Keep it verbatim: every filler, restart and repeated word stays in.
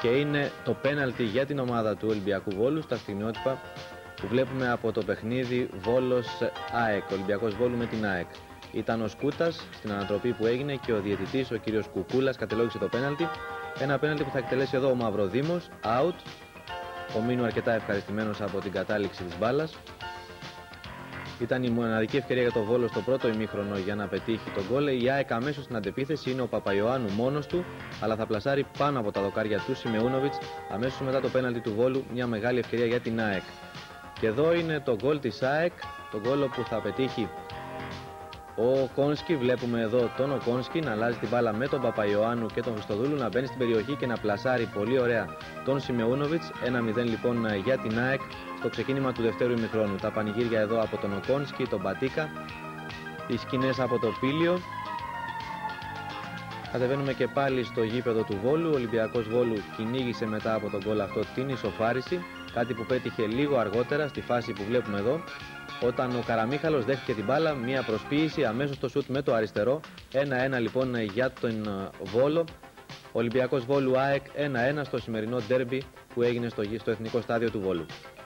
και είναι το πέναλτι για την ομάδα του Ολυμπιακού Βόλου στα στιγμιότυπα που βλέπουμε από το παιχνίδι Βόλος ΑΕΚ, Ολυμπιακός Βόλου με την ΑΕΚ. Ήταν ο Σκούτας στην ανατροπή που έγινε και ο διαιτητής, ο κύριος Κουκούλας, κατελόγησε το πέναλτι. Ένα πέναλτι που θα εκτελέσει εδώ ο Μαυροδήμος, out. Ο Μίνου αρκετά ευχαριστημένος από την κατάληξη της μπάλας. Ήταν η μοναδική ευκαιρία για το Βόλο στο πρώτο ημίχρονο για να πετύχει τον γκολ. Η ΑΕΚ αμέσως στην αντεπίθεση είναι ο Παπαϊωάννου μόνος του, αλλά θα πλασάρει πάνω από τα δοκάρια του Σιμεούνοβιτς αμέσως μετά το πέναλτι του Βόλου, μια μεγάλη ευκαιρία για την ΑΕΚ. Και εδώ είναι το γκολ της ΑΕΚ, το γκολ που θα πετύχει ο Κόνσκι. Βλέπουμε εδώ τον Οκόνσκι να αλλάζει την μπάλα με τον Παπαϊωάννου και τον Χριστοδούλου, να μπαίνει στην περιοχή και να πλασάρει πολύ ωραία τον Σιμεούνοβιτς. ένα μηδέν λοιπόν για την ΑΕΚ στο ξεκίνημα του δευτέρου ημιχρόνου. Τα πανηγύρια εδώ από τον Οκόνσκι, τον Πατίκα, οι σκηνές από το Πήλιο. Κατεβαίνουμε και πάλι στο γήπεδο του Βόλου. Ο Ολυμπιακός Βόλου κυνήγησε μετά από τον γκολ αυτό την ισοφάριση, κάτι που πέτυχε λίγο αργότερα στη φάση που βλέπουμε εδώ, όταν ο Καραμίχαλος δέχτηκε την μπάλα, μια προσποίηση, αμέσως το σουτ με το αριστερό. ένα ένα λοιπόν για τον Βόλο. Ολυμπιακός Βόλου ΑΕΚ ένα ένα στο σημερινό ντέρμπι που έγινε στο, στο Εθνικό Στάδιο του Βόλου.